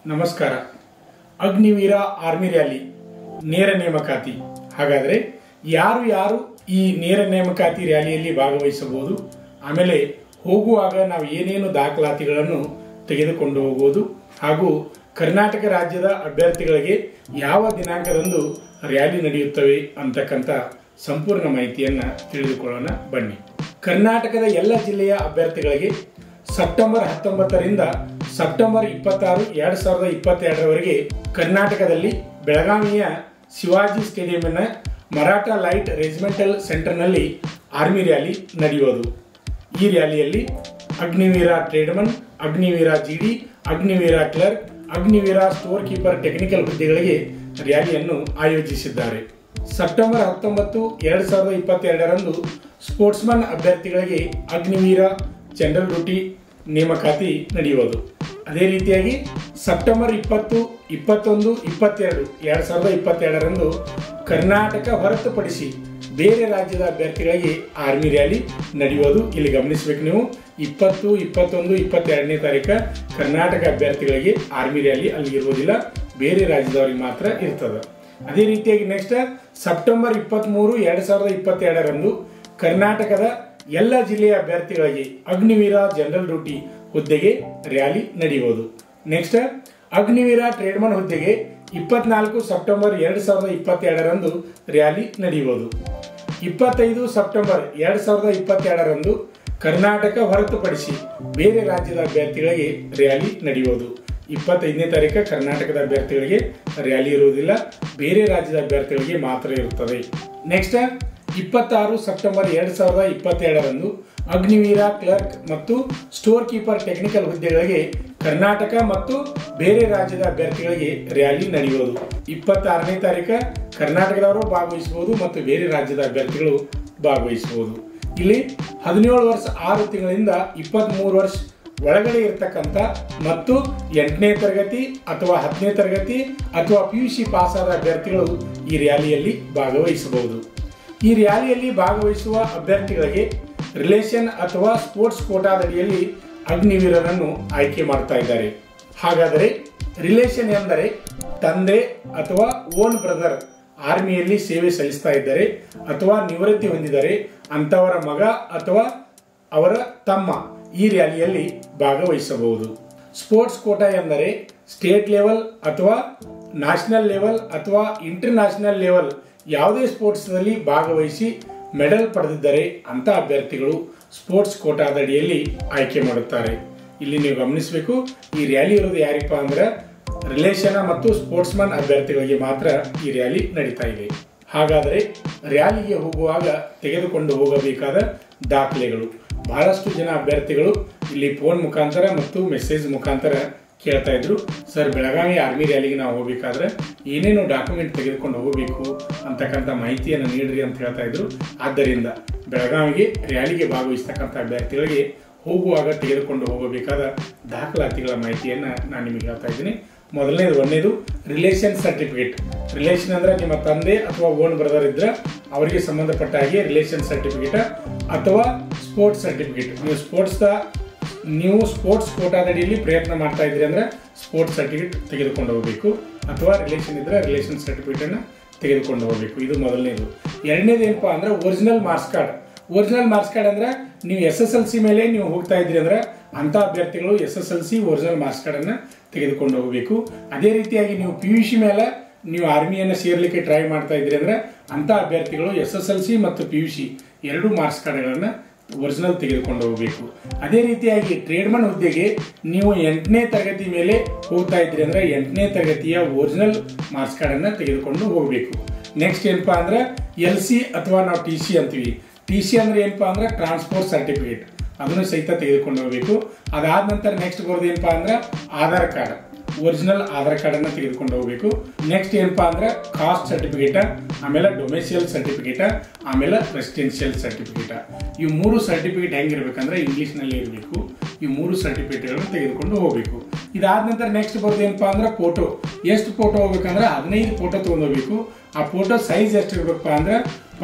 ನಮಸ್ಕಾರ. Agniveer army rally ನೇರ ನೇಮಕಾತಿ. ಹಾಗಾದರೆ ಯಾರು ಈ ನೇರ ನೇಮಕಾತಿ ರ್ಯಾಲಿಯಲ್ಲಿ ಭಾಗವಹಿಸಬಹುದು, ಆಮೇಲೆ ಹೋಗುವಾಗ ನಾವು ಏನೇನು ದಾಖಲಾತಿಗಳನ್ನು ತೆಗೆದುಕೊಂಡು ಹೋಗುವುದು, ಹಾಗೂ ಕರ್ನಾಟಕ ರಾಜ್ಯದ ಅಭ್ಯರ್ಥಿಗಳಿಗೆ ಯಾವ ದಿನಾಂಕದಂದು ರ್ಯಾಲಿ ನಡೆಯುತ್ತವೆ ಅಂತಕ್ಕಂಥ ಸಂಪೂರ್ಣ ಮಾಹಿತಿಯನ್ನು ತಿಳಿದುಕೊಳ್ಳೋಣ ಬನ್ನಿ. ಕರ್ನಾಟಕದ ಎಲ್ಲ ಜಿಲ್ಲೆಯ ಅಭ್ಯರ್ಥಿಗಳಿಗೆ ಸೆಪ್ಟೆಂಬರ್ 19ರಿಂದ ಸೆಪ್ಟೆಂಬರ್ 26, 2022ರವರೆಗೆ ಕರ್ನಾಟಕದಲ್ಲಿ ಬೆಳಗಾವಿಯ ಶಿವಾಜಿ ಸ್ಟೇಡಿಯಂನ ಮರಾಠ ಲೈಟ್ ರೆಜಿಮೆಂಟಲ್ ಸೆಂಟರ್ನಲ್ಲಿ ಆರ್ಮಿ ರ್ಯಾಲಿ ನಡೆಯುವುದು. ಈ ರ್ಯಾಲಿಯಲ್ಲಿ Agniveer tradesman, Agniveer GD, Agniveer clerk, Agniveer store keeper technical ಹುದ್ದೆಗಳಿಗೆ ರ್ಯಾಲಿಯನ್ನು ಆಯೋಜಿಸಿದ್ದಾರೆ. ಸೆಪ್ಟೆಂಬರ್ 19, 2022ರಂದು ಸ್ಪೋರ್ಟ್ಸ್ಮನ್ ಅಭ್ಯರ್ಥಿಗಳಿಗೆ ಅಗ್ನಿವೀರ ಜನರಲ್ ಡ್ಯೂಟಿ ನೇಮಕಾತಿ ನಡೆಯುವುದು. ಅದೇ ರೀತಿಯಾಗಿ ಸೆಪ್ಟೆಂಬರ್ 20, 21, 22, 2022ರಂದು ಕರ್ನಾಟಕ ಹೊರತುಪಡಿಸಿ ಬೇರೆ ರಾಜ್ಯದ ಅಭ್ಯರ್ಥಿಗಳಿಗೆ ಆರ್ಮಿ ರ್ಯಾಲಿ ನಡೆಯುವುದು. ಇಲ್ಲಿ ಗಮನಿಸಬೇಕು ನೀವು, 20, 21, 22ನೇ ತಾರೀಕು ಕರ್ನಾಟಕ ಅಭ್ಯರ್ಥಿಗಳಿಗೆ ಆರ್ಮಿ ರ್ಯಾಲಿ ಅಲ್ಲಿ ಇರುವುದಿಲ್ಲ, ಬೇರೆ ರಾಜ್ಯದವರಿಗೆ ಮಾತ್ರ ಇರ್ತದೆ. ಅದೇ ರೀತಿಯಾಗಿ ನೆಕ್ಸ್ಟ್ ಸೆಪ್ಟೆಂಬರ್ 23, 2022ರಂದು ಕರ್ನಾಟಕದ ಎಲ್ಲ ಜಿಲ್ಲೆಯ ಅಭ್ಯರ್ಥಿಗಳಿಗೆ ಅಗ್ನಿವೀರ ಜನರಲ್ ಡ್ಯೂಟಿ ಹುದ್ದೆಗೆ ರ್ಯಾಲಿ ನಡೆಯುವುದು. ನೆಕ್ಸ್ಟ್ ಅಗ್ನಿವೀರ ಟ್ರೇಡ್ಮನ್ ಹುದ್ದೆಗೆ 24 ಸೆಪ್ಟೆಂಬರ್ 2022ರಂದು ರ್ಯಾಲಿ ನಡೆಯುವುದು. 25 ಸೆಪ್ಟೆಂಬರ್ 2022ರಂದು ಕರ್ನಾಟಕ ಹೊರತುಪಡಿಸಿ ಬೇರೆ ರಾಜ್ಯದ ಅಭ್ಯರ್ಥಿಗಳಿಗೆ ರ್ಯಾಲಿ ನಡೆಯುವುದು. 25ನೇ ತಾರೀಕು ಕರ್ನಾಟಕದ ಅಭ್ಯರ್ಥಿಗಳಿಗೆ ರ್ಯಾಲಿ ಇರುವುದಿಲ್ಲ, ಬೇರೆ ರಾಜ್ಯದ ಅಭ್ಯರ್ಥಿಗಳಿಗೆ ಮಾತ್ರ ಇರುತ್ತದೆ. ನೆಕ್ಸ್ಟ್ 26 ಸೆಪ್ಟೆಂಬರ್ 2022ರಂದು ಅಗ್ನಿವೀರ ಕ್ಲರ್ಕ್ ಮತ್ತು ಸ್ಟೋರ್ ಕೀಪರ್ ಟೆಕ್ನಿಕಲ್ ಹುದ್ದೆಗಳಿಗೆ ಕರ್ನಾಟಕ ಮತ್ತು ಬೇರೆ ರಾಜ್ಯದ ಅಭ್ಯರ್ಥಿಗಳಿಗೆ ರ್ಯಾಲಿ ನಡೆಯುವುದು. 26ನೇ ತಾರೀಕು ಕರ್ನಾಟಕದವರು ಭಾಗವಹಿಸಬಹುದು ಮತ್ತು ಬೇರೆ ರಾಜ್ಯದ ಅಭ್ಯರ್ಥಿಗಳು ಭಾಗವಹಿಸಬಹುದು. ಇಲ್ಲಿ 17 ವರ್ಷ 6 ತಿಂಗಳಿಂದ 23 ವರ್ಷ ಒಳಗಡೆ ಇರತಕ್ಕಂಥ ಮತ್ತು 8ನೇ ತರಗತಿ ಅಥವಾ 10ನೇ ತರಗತಿ ಅಥವಾ PUC ಪಾಸ್ ಆದ ಅಭ್ಯರ್ಥಿಗಳು ಈ ರ್ಯಾಲಿಯಲ್ಲಿ ಭಾಗವಹಿಸಬಹುದು. ಈ ರ್ಯಾಲಿಯಲ್ಲಿ ಭಾಗವಹಿಸುವ ಅಭ್ಯರ್ಥಿಗಳಿಗೆ ರಿಲೇಷನ್ ಅಥವಾ ಸ್ಪೋರ್ಟ್ಸ್ ಕೋಟಾದಡಿಯಲ್ಲಿ ಅಗ್ನಿವೀರರನ್ನು ಆಯ್ಕೆ ಮಾಡ್ತಾ ಇದ್ದಾರೆ. ಹಾಗಾದರೆ ರಿಲೇಷನ್ ಎಂದರೆ ತಂದೆ ಅಥವಾ ಓನ್ ಬ್ರದರ್ ಆರ್ಮಿಯಲ್ಲಿ ಸೇವೆ ಸಲ್ಲಿಸ್ತಾ ಇದ್ದಾರೆ ಅಥವಾ ನಿವೃತ್ತಿ ಹೊಂದಿದ್ದಾರೆ ಅಂತವರ ಮಗ ಅಥವಾ ಅವರ ತಮ್ಮ ಈ ರ್ಯಾಲಿಯಲ್ಲಿ ಭಾಗವಹಿಸಬಹುದು. ಸ್ಪೋರ್ಟ್ಸ್ ಕೋಟಾ ಎಂದರೆ ಸ್ಟೇಟ್ ಲೆವೆಲ್ ಅಥವಾ ನ್ಯಾಷನಲ್ ಲೆವೆಲ್ ಅಥವಾ ಇಂಟರ್ನ್ಯಾಷನಲ್ ಲೆವೆಲ್ ಯಾವುದೇ ಸ್ಪೋರ್ಟ್ಸ್ನಲ್ಲಿ ಭಾಗವಹಿಸಿ ಮೆಡಲ್ ಪಡೆದಿದ್ದರೆ ಅಂತ ಅಭ್ಯರ್ಥಿಗಳು ಸ್ಪೋರ್ಟ್ಸ್ ಕೋಟಾದ ಅಡಿಯಲ್ಲಿ ಆಯ್ಕೆ ಮಾಡುತ್ತಾರೆ. ಇಲ್ಲಿ ನೀವು ಗಮನಿಸಬೇಕು, ಈ ರ್ಯಾಲಿ ಇರೋದು ಯಾರಿಪ್ಪ ಅಂದ್ರೆ ರಿಲೇಷನ್ ಮತ್ತು ಸ್ಪೋರ್ಟ್ಸ್ಮನ್ ಅಭ್ಯರ್ಥಿಗಳಿಗೆ ಮಾತ್ರ ಈ ರ್ಯಾಲಿ ನಡೀತಾ ಇದೆ. ಹಾಗಾದರೆ ರ್ಯಾಲಿಗೆ ಹೋಗುವಾಗ ತೆಗೆದುಕೊಂಡು ಹೋಗಬೇಕಾದ ದಾಖಲೆಗಳು. ಬಹಳಷ್ಟು ಜನ ಅಭ್ಯರ್ಥಿಗಳು ಇಲ್ಲಿ ಫೋನ್ ಮುಖಾಂತರ ಮತ್ತು ಮೆಸೇಜ್ ಮುಖಾಂತರ ಕೇಳ್ತಾ ಇದ್ರು, ಸರ್ ಬೆಳಗಾವಿ ಆರ್ಮಿ ರ್ಯಾಲಿಗೆ ನಾವು ಹೋಗ್ಬೇಕಾದ್ರೆ ಏನೇನು ಡಾಕ್ಯುಮೆಂಟ್ ತೆಗೆದುಕೊಂಡು ಹೋಗಬೇಕು ಅಂತಕ್ಕಂಥ ಮಾಹಿತಿಯನ್ನು ನೀಡ್ರಿ ಅಂತ ಹೇಳ್ತಾ ಇದ್ರು. ಆದ್ದರಿಂದ ಬೆಳಗಾವಿಗೆ ರ್ಯಾಲಿಗೆ ಭಾಗವಹಿಸ್ತಕ್ಕಂಥ ಅಭ್ಯರ್ಥಿಗಳಿಗೆ ಹೋಗುವಾಗ ತೆಗೆದುಕೊಂಡು ಹೋಗಬೇಕಾದ ದಾಖಲಾತಿಗಳ ಮಾಹಿತಿಯನ್ನು ನಾನು ನಿಮಗೆ ಹೇಳ್ತಾ ಇದ್ದೀನಿ. ಒಂದನೇದು ರಿಲೇಷನ್ ಸರ್ಟಿಫಿಕೇಟ್. ರಿಲೇಷನ್ ಅಂದ್ರೆ ನಿಮ್ಮ ತಂದೆ ಅಥವಾ ಓನ್ ಬ್ರದರ್ ಇದ್ರೆ ಅವರಿಗೆ ಸಂಬಂಧಪಟ್ಟ ಹಾಗೆ ರಿಲೇಷನ್ ಸರ್ಟಿಫಿಕೇಟ್ ಅಥವಾ ಸ್ಪೋರ್ಟ್ಸ್ ಸರ್ಟಿಫಿಕೇಟ್. ನೀವು ಸ್ಪೋರ್ಟ್ಸ್ ಕೋಟಾದಡಿಯಲ್ಲಿ ಪ್ರಯತ್ನ ಮಾಡ್ತಾ ಇದ್ರಿ ಅಂದ್ರೆ ಸ್ಪೋರ್ಟ್ಸ್ ಸರ್ಟಿಫಿಕೇಟ್ ತೆಗೆದುಕೊಂಡು ಹೋಗಬೇಕು, ಅಥವಾ ರಿಲೇಷನ್ ಇದ್ರೆ ರಿಲೇಷನ್ ಸರ್ಟಿಫಿಕೇಟ್ ಅನ್ನು ತೆಗೆದುಕೊಂಡು ಹೋಗಬೇಕು. ಇದು ಮೊದಲನೇದು. ಎರಡನೇದು ಏನಪ್ಪಾ ಅಂದ್ರೆ original marks card. Original marks card ಅಂದ್ರೆ ನೀವು SSLC ಮೇಲೆ ನೀವು ಹೋಗ್ತಾ ಇದ್ರಿ ಅಂದ್ರೆ ಅಂತ ಅಭ್ಯರ್ಥಿಗಳು SSLC ಒರಿಜಿನಲ್ ಮಾರ್ಕ್ಸ್ ಕಾರ್ಡ್ ಅನ್ನ ತೆಗೆದುಕೊಂಡು ಹೋಗಬೇಕು. ಅದೇ ರೀತಿಯಾಗಿ ನೀವು PUC ಮೇಲೆ ನೀವು ಆರ್ಮಿಯನ್ನು ಸೇರ್ಲಿಕ್ಕೆ ಟ್ರೈ ಮಾಡ್ತಾ ಇದ್ರಿ ಅಂದ್ರೆ ಅಂತ ಅಭ್ಯರ್ಥಿಗಳು SSLC ಮತ್ತು PUC ಎರಡು ಮಾರ್ಕ್ಸ್ ಕಾರ್ಡ್ಗಳನ್ನ ಒರಿಜಿನಲ್ ತೆಗೆದುಕೊಂಡು ಹೋಗಬೇಕು. ಅದೇ ರೀತಿಯಾಗಿ ಟ್ರೇಡ್ಮನ್ ಹುದ್ದೆಗೆ ನೀವು 8ನೇ ತರಗತಿ ಮೇಲೆ ಹೋಗ್ತಾ ಇದ್ರಿ ಅಂದ್ರೆ 8ನೇ ತರಗತಿಯ ಒರಿಜಿನಲ್ ಮಾರ್ಕ್ಸ್ ಕಾರ್ಡ್ ಅನ್ನ ತೆಗೆದುಕೊಂಡು ಹೋಗಬೇಕು. ನೆಕ್ಸ್ಟ್ ಏನಪ್ಪಾ ಅಂದ್ರೆ LC ಅಥವಾ ನಾವು TC ಅಂತೀವಿ. TC ಅಂದ್ರೆ ಏನಪ್ಪಾ ಅಂದ್ರೆ ಟ್ರಾನ್ಸ್ಪೋರ್ಟ್ ಸರ್ಟಿಫಿಕೇಟ್, ಅದನ್ನು ಸಹಿತ ತೆಗೆದುಕೊಂಡು ಹೋಗಬೇಕು. ಅದಾದ ನಂತರ ನೆಕ್ಸ್ಟ್ ಬರೋದು ಏನಪ್ಪಾ ಅಂದ್ರೆ Aadhaar card, original Aadhaar card ಅನ್ನ ತೆಗೆದುಕೊಂಡು ಹೋಗಬೇಕು. ನೆಕ್ಸ್ಟ್ ಏನಪ್ಪಾ ಅಂದ್ರೆ ಕಾಸ್ಟ್ ಸರ್ಟಿಫಿಕೇಟ್, ಆಮೇಲೆ ಡೊಮೆಸಿಯಲ್ ಸರ್ಟಿಫಿಕೇಟ್, ಆಮೇಲೆ ರೆಸಿಡೆನ್ಷಿಯಲ್ ಸರ್ಟಿಫಿಕೇಟ್. ಈ 3 ಸರ್ಟಿಫಿಕೇಟ್ ಹೆಂಗಿರ್ಬೇಕಂದ್ರೆ ಇಂಗ್ಲಿಷ್ ನಲ್ಲಿ ಇರಬೇಕು. ಈ 3 ಸರ್ಟಿಫಿಕೇಟ್ಗಳನ್ನು ತೆಗೆದುಕೊಂಡು ಹೋಗಬೇಕು. ಇದಾದ ನಂತರ ನೆಕ್ಸ್ಟ್ ಬರೋದು ಏನಪ್ಪಾ ಅಂದ್ರೆ ಫೋಟೋ. ಎಷ್ಟು ಫೋಟೋ ಹೋಗ್ಬೇಕಂದ್ರೆ 15 ಫೋಟೋ ತೊಗೊಂಡೋಗ್ಬೇಕು. ಆ ಫೋಟೋ ಸೈಜ್ ಎಷ್ಟು ಇರಬೇಕಪ್ಪ ಅಂದ್ರೆ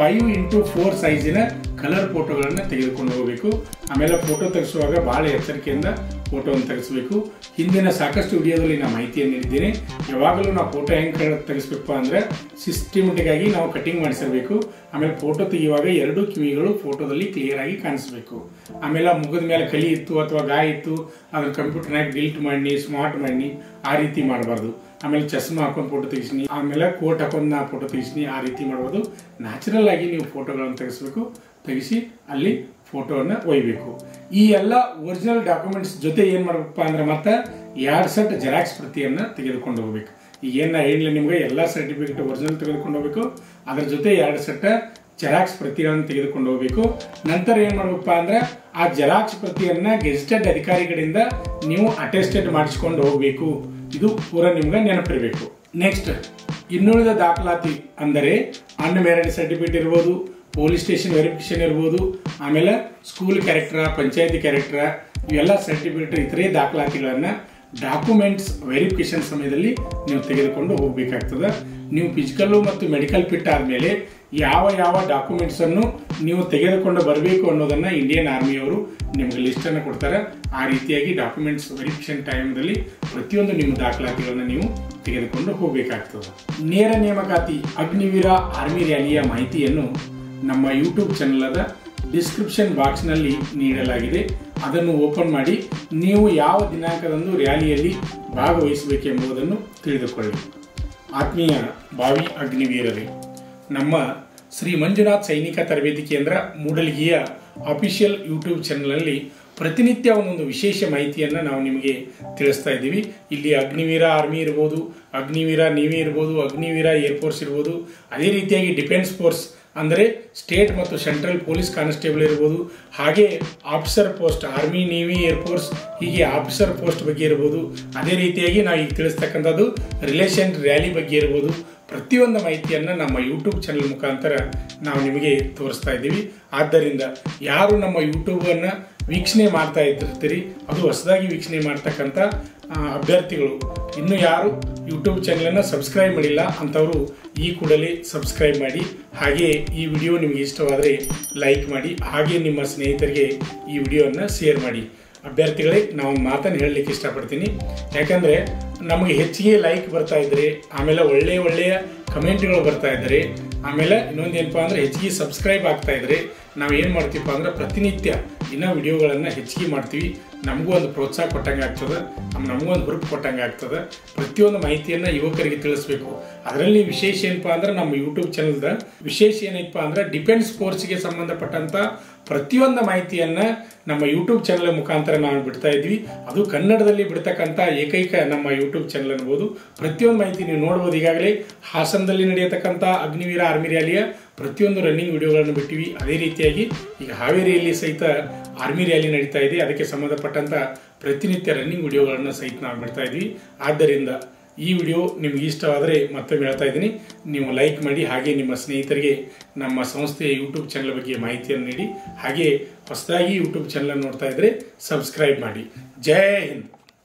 5x4 ಸೈಜಿನ ಕಲರ್ ಫೋಟೋಗಳನ್ನ ತೆಗೆದುಕೊಂಡು ಹೋಗಬೇಕು. ಆಮೇಲೆ ಫೋಟೋ ತೆಗೆಸುವಾಗ ಬಹಳ ಎಚ್ಚರಿಕೆಯಿಂದ ಫೋಟೋವನ್ನು ತೆಗೆಸಬೇಕು. ಹಿಂದಿನ ಸಾಕಷ್ಟು ವಿಡಿಯೋದಲ್ಲಿ ನಾನು ಮಾಹಿತಿಯನ್ನು ನೀಡಿದ್ದೇನೆ. ಯಾವಾಗಲೂ ನಾವು ಫೋಟೋ ಹೆಂಗೆ ತೆಗೆಸ್ಬೇಕಪ್ಪ ಅಂದ್ರೆ ಸಿಸ್ಟಮೆಟಿಕ್ ಆಗಿ ನಾವು ಕಟಿಂಗ್ ಮಾಡಿಸಿರ್ಬೇಕು. ಆಮೇಲೆ ಫೋಟೋ ತೆಗೆಯುವಾಗ 2 ಕಿವಿಗಳು ಫೋಟೋದಲ್ಲಿ ಕ್ಲಿಯರ್ ಆಗಿ ಕಾಣಿಸ್ಬೇಕು. ಆಮೇಲೆ ಮುಖದ ಮೇಲೆ ಕಲಿ ಇತ್ತು ಅಥವಾ ಗಾಯ ಇತ್ತು ಅದನ್ನ ಕಂಪ್ಯೂಟರ್ನಾಗ ಡಿಲೀಟ್ ಮಾಡಿ ಸ್ಮಾರ್ಟ್ ಮಾಡಿ ಆ ರೀತಿ ಮಾಡಬಾರ್ದು. ಆಮೇಲೆ ಚಸ್ಮಾ ಹಾಕೊಂಡು ಫೋಟೋ ತೆಗಿಸ್ನಿ, ಆಮೇಲೆ ಕೋಟ್ ಹಾಕೊಂಡು ನಾ ಫೋಟೋ ತೆಗಿಸ್ನಿ, ಆ ರೀತಿ ಮಾಡ್ಬೋದು. ನ್ಯಾಚುರಲ್ ಆಗಿ ನೀವು ಫೋಟೋಗಳನ್ನು ತೆಗೆಸಬೇಕು. ತೆಗಿಸಿ ಅಲ್ಲಿ ಫೋಟೋವನ್ನು ಒಯ್ಯಬೇಕು. ಈ ಎಲ್ಲ ಒರಿಜಿನಲ್ ಡಾಕ್ಯುಮೆಂಟ್ಸ್ ಜೊತೆ ಏನು ಮಾಡಬೇಕಪ್ಪ ಅಂದ್ರೆ ಮತ್ತೆ 2 ಸೆಟ್ ಜೆರಾಕ್ಸ್ ಪ್ರತಿಯನ್ನು ತೆಗೆದುಕೊಂಡು ಹೋಗ್ಬೇಕು. ಈಗ ಏನು ಹೇಳಿಲ್ಲ ನಿಮ್ಗೆ, ಎಲ್ಲ ಸರ್ಟಿಫಿಕೇಟ್ ಒರಿಜಿನಲ್ ತೆಗೆದುಕೊಂಡು ಹೋಗ್ಬೇಕು. ಅದರ ಜೊತೆ 2 ಸೆಟ್ ಜೆರಾಕ್ಸ್ ಪ್ರತಿಗಳನ್ನು ತೆಗೆದುಕೊಂಡು ಹೋಗ್ಬೇಕು. ನಂತರ ಏನ್ ಮಾಡ್ಬೇಕಪ್ಪ ಅಂದ್ರೆ ಆ ಜೆರಾಕ್ಸ್ ಪ್ರತಿಯನ್ನ ಗೆಜೆಟೆಡ್ ಅಧಿಕಾರಿಗಳಿಂದ ನೀವು ಅಟೆಸ್ಟೆಡ್ ಮಾಡಿಸಿಕೊಂಡು ಹೋಗ್ಬೇಕು. ಇದು ಪೂರ ನಿಮ್ಗೆ ನೆನಪಿರಬೇಕು. ನೆಕ್ಸ್ಟ್ ಇನ್ನುಳಿದ ದಾಖಲಾತಿ ಅಂದರೆ ಅನ್ಮ್ಯಾರಿಡ್ ಸರ್ಟಿಫಿಕೇಟ್ ಇರ್ಬೋದು, ಪೊಲೀಸ್ ಸ್ಟೇಷನ್ ವೆರಿಫಿಕೇಶನ್ ಇರ್ಬೋದು, ಆಮೇಲೆ ಸ್ಕೂಲ್ ಕ್ಯಾರೆಕ್ಟರ್, ಪಂಚಾಯತಿ ಕ್ಯಾರೆಕ್ಟರ್, ಇವೆಲ್ಲ ಸರ್ಟಿಫಿಕೇಟ್ ಇತರೆ ದಾಖಲಾತಿಗಳನ್ನ ಡಾಕ್ಯುಮೆಂಟ್ಸ್ ವೆರಿಫಿಕೇಶನ್ ಸಮಯದಲ್ಲಿ ನೀವು ತೆಗೆದುಕೊಂಡು ಹೋಗಬೇಕಾಗ್ತದೆ. ನೀವು ಫಿಸಿಕಲ್ ಮತ್ತು ಮೆಡಿಕಲ್ ಫಿಟ್ ಆದಮೇಲೆ ಯಾವ ಯಾವ ಡಾಕ್ಯುಮೆಂಟ್ಸ್ ಅನ್ನು ನೀವು ತೆಗೆದುಕೊಂಡು ಬರಬೇಕು ಅನ್ನೋದನ್ನ ಇಂಡಿಯನ್ ಆರ್ಮಿಯವರು ನಿಮಗೆ ಲಿಸ್ಟ್ ಅನ್ನು ಕೊಡ್ತಾರೆ. ಆ ರೀತಿಯಾಗಿ ಡಾಕ್ಯುಮೆಂಟ್ಸ್ ವೆರಿಫಿಕೇಶನ್ ಟೈಮ್ದಲ್ಲಿ ಪ್ರತಿಯೊಂದು ನಿಮ್ಮ ದಾಖಲಾತಿಗಳನ್ನು ನೀವು ತೆಗೆದುಕೊಂಡು ಹೋಗಬೇಕಾಗ್ತದೆ. ನೇರ ನೇಮಕಾತಿ ಅಗ್ನಿವೀರ ಆರ್ಮಿ ರ್ಯಾಲಿಯ ಮಾಹಿತಿಯನ್ನು ನಮ್ಮ ಯೂಟ್ಯೂಬ್ ಚಾನೆಲ್ ಆದ ಡಿಸ್ಕ್ರಿಪ್ಷನ್ ಬಾಕ್ಸ್ನಲ್ಲಿ ನೀಡಲಾಗಿದೆ. ಅದನ್ನು ಓಪನ್ ಮಾಡಿ ನೀವು ಯಾವ ದಿನಾಂಕದಂದು ರ್ಯಾಲಿಯಲ್ಲಿ ಭಾಗವಹಿಸಬೇಕೆಂಬುದನ್ನು ತಿಳಿದುಕೊಳ್ಳಿ. ಆತ್ಮೀಯ ಭಾವಿ ಅಗ್ನಿವೀರರೇ, ನಮ್ಮ ಶ್ರೀ ಮಂಜುನಾಥ್ ಸೈನಿಕ ತರಬೇತಿ ಕೇಂದ್ರ ಮೂಡಲಗಿಯ ಅಫಿಷಿಯಲ್ ಯೂಟ್ಯೂಬ್ ಚಾನಲ್ನಲ್ಲಿ ಪ್ರತಿನಿತ್ಯ ಒಂದೊಂದು ವಿಶೇಷ ಮಾಹಿತಿಯನ್ನು ನಾವು ನಿಮಗೆ ತಿಳಿಸ್ತಾ ಇದ್ದೀವಿ. ಇಲ್ಲಿ ಅಗ್ನಿವೀರ ಆರ್ಮಿ ಇರ್ಬೋದು, ಅಗ್ನಿವೀರ ನೇವಿ ಇರ್ಬೋದು, ಅಗ್ನಿವೀರ ಏರ್ಫೋರ್ಸ್ ಇರ್ಬೋದು, ಅದೇ ರೀತಿಯಾಗಿ ಡಿಫೆನ್ಸ್ ಫೋರ್ಸ್ ಅಂದರೆ ಸ್ಟೇಟ್ ಮತ್ತು ಸೆಂಟ್ರಲ್ ಪೊಲೀಸ್ ಕಾನ್ಸ್ಟೇಬಲ್ ಇರ್ಬೋದು, ಹಾಗೆ officer post army navy air force ಹೀಗೆ ಆಫೀಸರ್ ಪೋಸ್ಟ್ ಬಗ್ಗೆ ಇರ್ಬೋದು. ಅದೇ ರೀತಿಯಾಗಿ ನಾವು ಈಗ ತಿಳಿಸ್ತಕ್ಕಂಥದ್ದು ರಿಲೇಷನ್ ರ್ಯಾಲಿ ಬಗ್ಗೆ ಇರ್ಬೋದು. ಪ್ರತಿಯೊಂದು ಮಾಹಿತಿಯನ್ನು ನಮ್ಮ ಯೂಟ್ಯೂಬ್ ಚಾನಲ್ ಮುಖಾಂತರ ನಾವು ನಿಮಗೆ ತೋರಿಸ್ತಾ ಇದ್ದೀವಿ. ಆದ್ದರಿಂದ ಯಾರು ನಮ್ಮ ಯೂಟ್ಯೂಬನ್ನು ವೀಕ್ಷಣೆ ಮಾಡ್ತಾ ಇರ್ತೀರಿ, ಅದು ಹೊಸದಾಗಿ ವೀಕ್ಷಣೆ ಮಾಡ್ತಕ್ಕಂಥ ಅಭ್ಯರ್ಥಿಗಳು ಇನ್ನು ಯಾರು ಯೂಟ್ಯೂಬ್ ಚಾನಲನ್ನು ಸಬ್ಸ್ಕ್ರೈಬ್ ಮಾಡಿಲ್ಲ ಅಂಥವರು ಈ ಕೂಡಲೇ ಸಬ್ಸ್ಕ್ರೈಬ್ ಮಾಡಿ. ಹಾಗೆ ಈ ವಿಡಿಯೋ ನಿಮಗೆ ಇಷ್ಟವಾದರೆ ಲೈಕ್ ಮಾಡಿ, ಹಾಗೆ ನಿಮ್ಮ ಸ್ನೇಹಿತರಿಗೆ ಈ ವಿಡಿಯೋವನ್ನು ಶೇರ್ ಮಾಡಿ. ಅಭ್ಯರ್ಥಿಗಳೇ, ನಾವು ಮಾತನ್ನು ಹೇಳಲಿಕ್ಕೆ ಇಷ್ಟಪಡ್ತೀನಿ. ಯಾಕಂದರೆ ನಮಗೆ ಹೆಚ್ಚಿಗೆ ಲೈಕ್ ಬರ್ತಾ ಇದ್ರೆ, ಆಮೇಲೆ ಒಳ್ಳೆಯ ಕಮೆಂಟ್ಗಳು ಬರ್ತಾ ಇದ್ದಾರೆ, ಆಮೇಲೆ ಇನ್ನೊಂದೇನಪ್ಪ ಅಂದರೆ ಹೆಚ್ಚಿಗೆ ಸಬ್ಸ್ಕ್ರೈಬ್ ಆಗ್ತಾ ಇದ್ರೆ ನಾವು ಏನು ಮಾಡ್ತೀವಪ್ಪ ಅಂದ್ರೆ ಪ್ರತಿನಿತ್ಯ ಇನ್ನೂ ವಿಡಿಯೋಗಳನ್ನು ಹೆಚ್ಚಿಗೆ ಮಾಡ್ತೀವಿ. ನಮಗೂ ಒಂದು ಪ್ರೋತ್ಸಾಹ ಕೊಟ್ಟಂಗೆ ಆಗ್ತದೆ, ನಮಗೂ ಒಂದು ಹುರುಪು ಕೊಟ್ಟಂಗೆ ಆಗ್ತದೆ. ಪ್ರತಿಯೊಂದು ಮಾಹಿತಿಯನ್ನು ಯುವಕರಿಗೆ ತಿಳಿಸ್ಬೇಕು. ಅದರಲ್ಲಿ ವಿಶೇಷ ಏನಪ್ಪ ಅಂದ್ರೆ ನಮ್ಮ ಯೂಟ್ಯೂಬ್ ಚಾನಲ್ದ ವಿಶೇಷ ಏನೈತಪ್ಪ ಅಂದ್ರೆ ಡಿಫೆನ್ಸ್ ಫೋರ್ಸ್ಗೆ ಸಂಬಂಧಪಟ್ಟಂಥ ಪ್ರತಿಯೊಂದು ಮಾಹಿತಿಯನ್ನು ನಮ್ಮ ಯೂಟ್ಯೂಬ್ ಚಾನಲ್ ಮುಖಾಂತರ ನಾವು ಬಿಡ್ತಾ ಇದ್ವಿ. ಅದು ಕನ್ನಡದಲ್ಲಿ ಬಿಡ್ತಕ್ಕಂಥ ಏಕೈಕ ನಮ್ಮ ಯೂಟ್ಯೂಬ್ ಚಾನಲ್ ಅನ್ಬೋದು. ಪ್ರತಿಯೊಂದು ಮಾಹಿತಿ ನೀವು ನೋಡ್ಬೋದು. ಈಗಾಗಲೇ ಹಾಸನದಲ್ಲಿ ನಡೆಯತಕ್ಕಂಥ ಅಗ್ನಿವೀರ ಆರ್ಮಿ ರ್ಯಾಲಿಯ ಪ್ರತಿಯೊಂದು ರನ್ನಿಂಗ್ ವಿಡಿಯೋಗಳನ್ನು ಬಿಟ್ಟಿವಿ. ಅದೇ ರೀತಿಯಾಗಿ ಈಗ ಹಾವೇರಿಯಲ್ಲಿ ಸಹಿತ ಆರ್ಮಿ ರ್ಯಾಲಿ ನಡೀತಾ ಇದೆ, ಅದಕ್ಕೆ ಸಂಬಂಧಪಟ್ಟಂಥ ಪ್ರತಿನಿತ್ಯ ರನ್ನಿಂಗ್ ವಿಡಿಯೋಗಳನ್ನು ಸಹಿತ ನಾವು ಬಿಡ್ತಾ ಇದ್ವಿ. ಆದ್ದರಿಂದ ಈ ವಿಡಿಯೋ ನಿಮ್ಗೆ ಇಷ್ಟವಾದರೆ ಮತ್ತೊಮ್ಮೆ ಹೇಳ್ತಾ ಇದ್ದೀನಿ, ನೀವು ಲೈಕ್ ಮಾಡಿ, ಹಾಗೆ ನಿಮ್ಮ ಸ್ನೇಹಿತರಿಗೆ ನಮ್ಮ ಸಂಸ್ಥೆಯ ಯೂಟ್ಯೂಬ್ ಚಾನಲ್ ಬಗ್ಗೆ ಮಾಹಿತಿಯನ್ನು ನೀಡಿ. ಹಾಗೆ ಹೊಸದಾಗಿ ಯೂಟ್ಯೂಬ್ ಚಾನಲ್ ನೋಡ್ತಾ ಇದ್ರೆ ಸಬ್ಸ್ಕ್ರೈಬ್ ಮಾಡಿ. ಜೈ ಹಿಂದ್.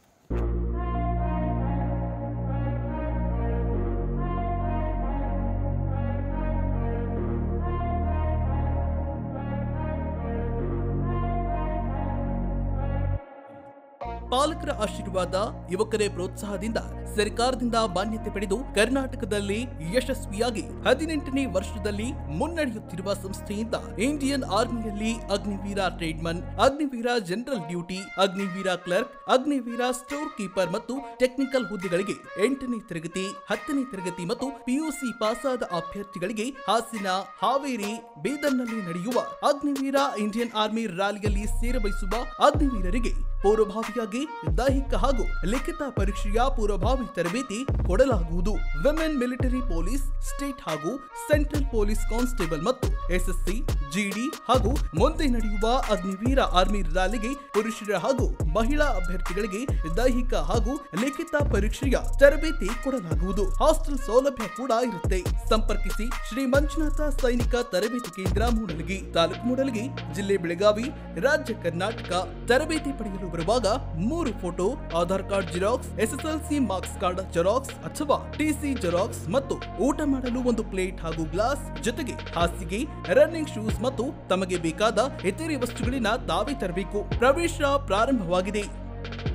ಪಾಲಕರ ಆಶೀರ್ವಾದ, ಯುವಕರೇ ಪ್ರೋತ್ಸಾಹದಿಂದ ಸರ್ಕಾರದಿಂದ ಮಾನ್ಯತೆ ಪಡೆದು ಕರ್ನಾಟಕದಲ್ಲಿ ಯಶಸ್ವಿಯಾಗಿ 18ನೇ ವರ್ಷದಲ್ಲಿ ಮುನ್ನಡೆಯುತ್ತಿರುವ ಸಂಸ್ಥೆಯಿಂದ ಇಂಡಿಯನ್ ಆರ್ಮಿಯಲ್ಲಿ Agniveer tradesman, Agniveer general duty, Agniveer clerk, Agniveer store keeper ಮತ್ತು ಟೆಕ್ನಿಕಲ್ ಹುದ್ದೆಗಳಿಗೆ 8ನೇ ತರಗತಿ, 10ನೇ ತರಗತಿ ಮತ್ತು ಪಿಯುಸಿ ಪಾಸಾದ ಅಭ್ಯರ್ಥಿಗಳಿಗೆ ಹಾಸನ, ಹಾವೇರಿ, ಬೀದರ್ನಲ್ಲಿ ನಡೆಯುವ ಅಗ್ನಿವೀರ ಇಂಡಿಯನ್ ಆರ್ಮಿ ರ್ಯಾಲಿಯಲ್ಲಿ ಸೇರಬಯಸುವ ಅಗ್ನಿವೀರರಿಗೆ ಪೂರ್ವಭಾವಿಯಾಗಿ ದೈಹಿಕ ಹಾಗೂ ಲಿಖಿತ ಪರೀಕ್ಷೆಯ ಪೂರ್ವಭಾವಿ ತರಬೇತಿ ಕೊಡಲಾಗುವುದು. ವಿಮೆನ್ ಮಿಲಿಟರಿ ಪೊಲೀಸ್, ಸ್ಟೇಟ್ ಹಾಗೂ ಸೆಂಟ್ರಲ್ ಪೊಲೀಸ್ ಕಾನ್ಸ್ಟೇಬಲ್ ಮತ್ತು ಎಸ್ಎಸ್ಸಿ, ಜಿಡಿ ಹಾಗೂ ಮುಂದೆ ನಡೆಯುವ ಅಗ್ನಿವೀರ ಆರ್ಮಿ ರ್ಯಾಲಿಗೆ ಪುರುಷರ ಹಾಗೂ ಮಹಿಳಾ ಅಭ್ಯರ್ಥಿಗಳಿಗೆ ದೈಹಿಕ ಹಾಗೂ ಲಿಖಿತ ಪರೀಕ್ಷೆಯ ತರಬೇತಿ ಕೊಡಲಾಗುವುದು. ಹಾಸ್ಟೆಲ್ ಸೌಲಭ್ಯ ಕೂಡ ಇರುತ್ತೆ. ಸಂಪರ್ಕಿಸಿ ಶ್ರೀ ಮಂಜುನಾಥ ಸೈನಿಕ ತರಬೇತಿ ಕೇಂದ್ರ ಮೂಡಲಗಿ, ತಾಲೂಕು ಮೂಡಲಗಿ, ಜಿಲ್ಲೆ ಬೆಳಗಾವಿ, ರಾಜ್ಯ ಕರ್ನಾಟಕ. ತರಬೇತಿ ಪಡೆಯಲು ಬರುವಾಗ 3 photo, Aadhaar card xerox, SSLC marks pass card xerox ಅಥವಾ ಟಿಸಿ ಜೆರಾಕ್ಸ್ ಮತ್ತು ಊಟ ಮಾಡಲು ಒಂದು ಪ್ಲೇಟ್ ಹಾಗೂ ಗ್ಲಾಸ್ ಜೊತೆಗೆ ಹಾಸಿಗೆ, ರನ್ನಿಂಗ್ ಶೂಸ್ ಮತ್ತು ತಮಗೆ ಬೇಕಾದ ಇತರೆ ವಸ್ತುಗಳಿನ ತಾವೇ ತರಬೇಕು. ಪ್ರವೇಶ ಪ್ರಾರಂಭವಾಗಿದೆ.